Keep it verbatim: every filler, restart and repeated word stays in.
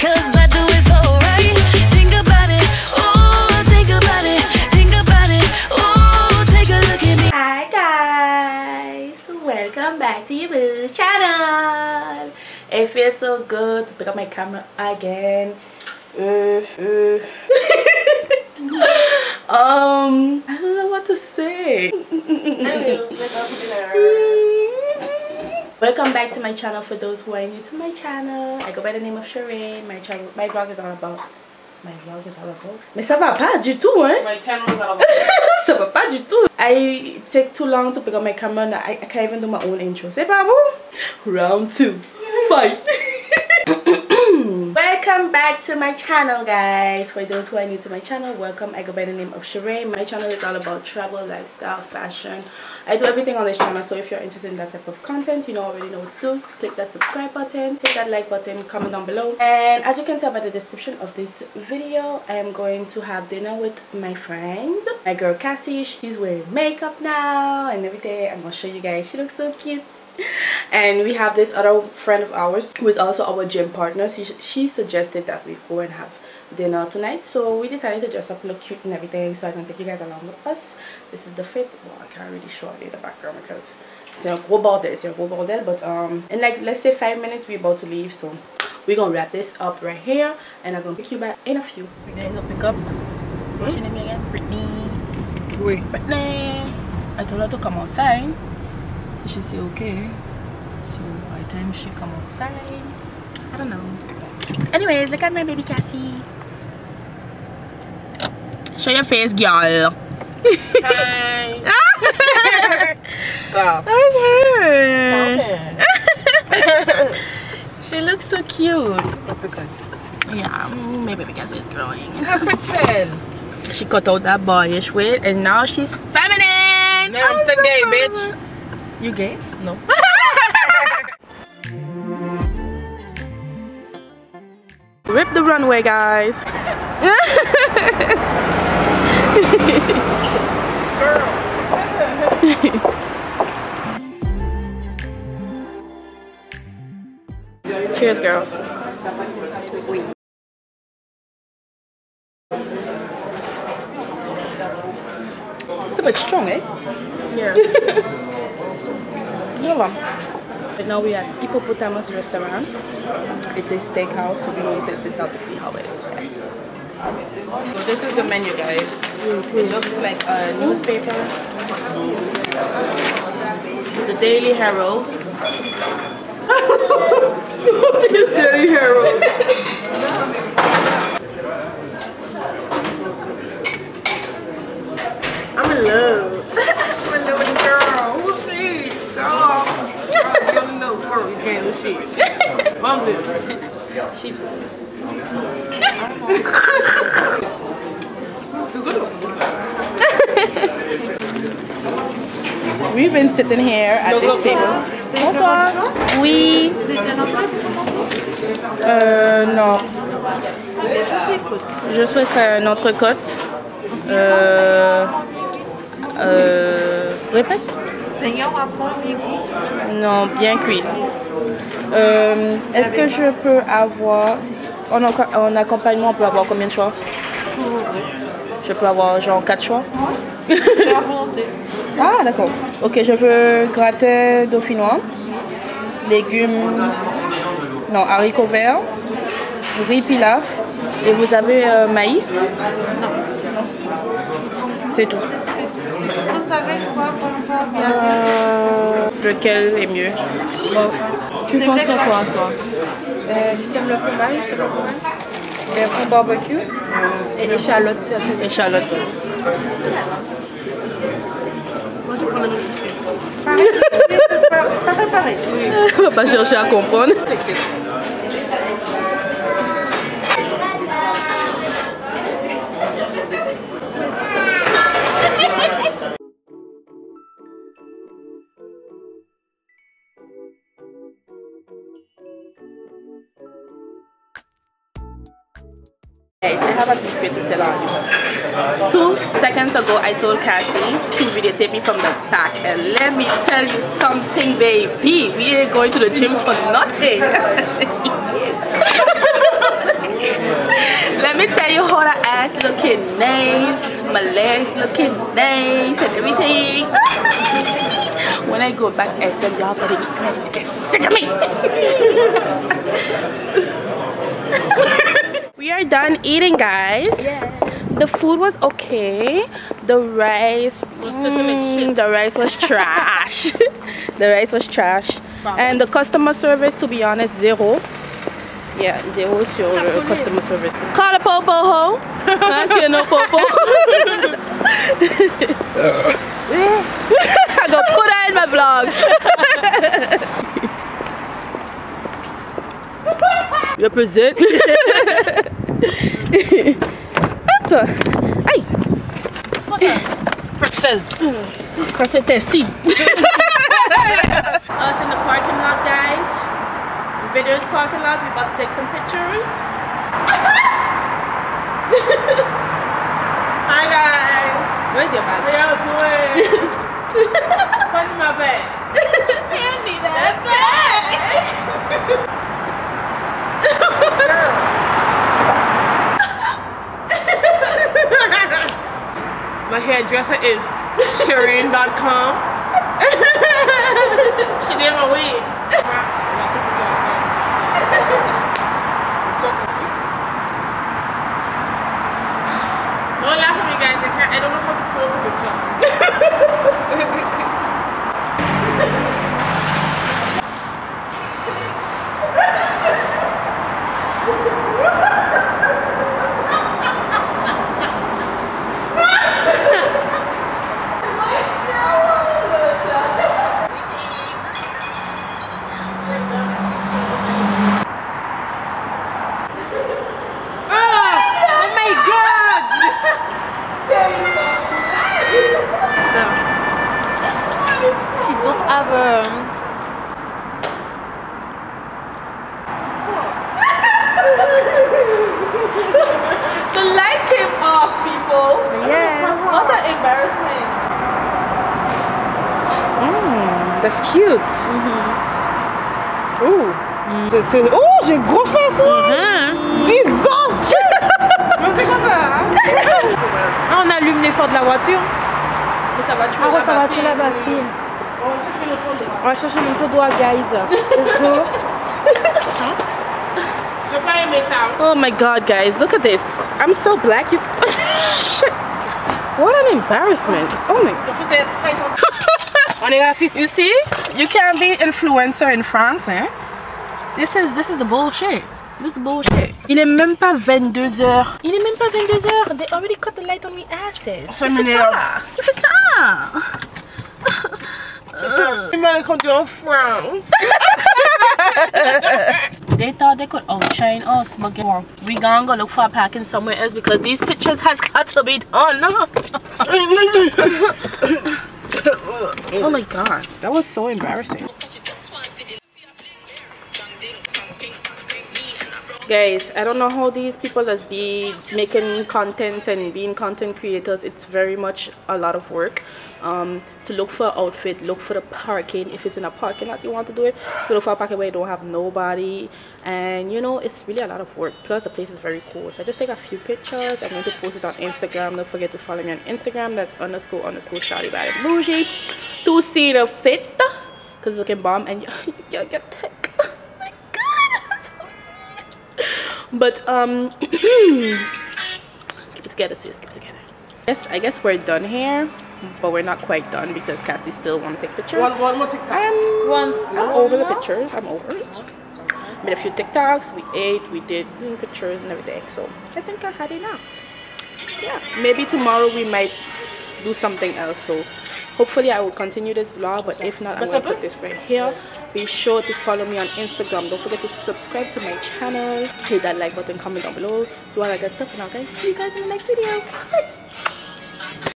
cause I do it so right. Think about it, ooh, think about it, think about it, ooh, take a look at me. Hi guys, welcome back to your channel. It feels so good to pick up my camera again. Uh, uh. um, I don't know what to say. Welcome back to my channel. For those who are new to my channel, I go by the name of Sheree. My channel, my vlog is all about. My vlog is all about. Mais ça va pas du tout, hein? My channel is all about. Ça va pas du tout. I take too long to pick up my camera. And I, I can't even do my own intro. C'est pas bon? Round two. Fight. Welcome back to my channel, guys. For those who are new to my channel, welcome. I go by the name of Sheree. My channel is all about travel, lifestyle, fashion. I do everything on this channel, so if you're interested in that type of content, you know already know what to do. Click that subscribe button, hit that like button, comment down below. And as you can tell by the description of this video, I am going to have dinner with my friends. My girl Cassie, she's wearing makeup now and everything. I'm gonna show you guys. She looks so cute. And we have this other friend of ours who is also our gym partner. She, she suggested that we go and have dinner tonight, so we decided to dress up, look cute and everything, so I can take you guys along with us. This is the fit. Well, I can't really show it in the background because it's a gros bordel, it's a gros bordel, but um in like let's say five minutes we're about to leave, so we're gonna wrap this up right here and I'm gonna pick you back in a few. We're going to pick up hmm? What's your name again? Brittany. Wait. Brittany. I told her to come outside, so she said okay, so by the time she come outside, I don't know. Anyways, look at my baby Cassie. Show your face, girl. Hi. Stop. That's her. Stop it. She looks so cute. one percent. Yeah, my baby Cassie is growing. one percent. She cut out that boyish weight and now she's feminine. No, I'm, I'm still so gay, bitch. You gay? No. Rip the runway, guys. Cheers, girls. It's a bit strong, eh? Yeah. Right now we are at Hippopotamus Restaurant. It's a steakhouse, so we're going to test this out to see how it is, guys. So this is the menu, guys. It looks like a newspaper. The Daily Herald. What is Daily Herald? I'm in love. I'm in love with this girl. Who's she? Girl. You don't know girl, you can't do shit. Mom's this. Sheeps. We've been sitting here at this table. Bonsoir. Oui. Euh, non. Je souhaiterais une entrecôte. Euh, euh, répète. Non, bien cuit. Euh, Est-ce que je peux avoir... En, en accompagnement, on peut avoir combien de choix? Je peux avoir genre quatre choix? Ah, d'accord. Ok, je veux gratin dauphinois, légumes, non, haricots verts, riz pilaf. Et vous avez euh, maïs? Non. C'est tout. Vous savez quoi pour faire euh, lequel est mieux? Bon. Tu penses à quoi, toi? Euh, si t'aimes le fromage, je te le fromage. Et pour barbecue. Et échalotes, c'est assez. Échalotes. Moi, je prends le même. Pareil. Pareil. Oui. On va pas chercher à comprendre. Guys, I have a secret to tell you. Two seconds ago, I told Cassie to videotape me from the back, and let me tell you something, baby. We ain't going to the gym for nothing. ass looking nice, my legs looking nice and everything. When I go back S M, y'all better get ready to get sick of me. We are done eating, guys. Yeah. The food was okay. The rice, mm, the rice was trash. The rice was trash. And the customer service, to be honest, zero. Yeah, zero sur uh, customer service. Call a popo ho. I see no popo. I go put her in my vlog. Represent. Aïe. C'est quoi ça? Pretzels. Ça c'était si. Us in the parking lot, guys. Video's parking lot. We're about to take some pictures. Hi guys. Where's your bag? How y'all doing? What's my bag? Hand me that bag. My hairdresser is Shireen dot com. She did my wig. Don't laugh at me, guys. I can't. I don't know how to pose a picture. She don't have um the light came off, people. Yes. What an embarrassment. Mm, that's cute. Mm-hmm. Oh. Mm. Oh, j'ai gros fesses, ouais. Jesus. Mais c'est quoi ça? On allume les phares de la voiture. Et ça va tuer, ah, la, ça batterie. Va tuer la batterie. On va chercher le doigt, guys. Let's go. Oh my god, guys, look at this. I'm so black. You shit. What an embarrassment. Oh my god. You see? You can't be influencer in France, eh? This is this is the bullshit. This is bullshit. Il est même pas vingt-deux heures. Il est même pas vingt-deux heures. They already cut the light on me asses. Tu fais ça. Tu fais ça. C'est ça. Tu m'as compté en France. They thought they could outshine us, but we gonna go look for a parking somewhere else because these pictures has got to be done. Oh my god, that was so embarrassing. Guys, I don't know how these people that be making contents and being content creators, it's very much a lot of work um, to look for an outfit, look for the parking. If it's in a parking lot you want to do it, to look for a parking where you don't have nobody, and you know, it's really a lot of work. Plus the place is very cool. So I just take a few pictures. I'm going to post it on Instagram. Don't forget to follow me on Instagram. That's underscore underscore Shawty Bad and Bougie to see the fit, because it's looking bomb and you, you get thick. But um keep it together, sis, keep it together. Yes, I guess we're done here, but we're not quite done because Cassie still want to take pictures. One, one more TikTok. I'm, one, I'm over the pictures. I'm over it. Made a few TikToks. We ate. We did mm, pictures and everything. So I think I had enough. Yeah, maybe tomorrow we might do something else. So hopefully I will continue this vlog, but if not, I'm going to put this right here. Be sure to follow me on Instagram. Don't forget to subscribe to my channel. Hit that like button, comment down below, do all that good stuff, and I'll guys see you guys in the next video. Bye.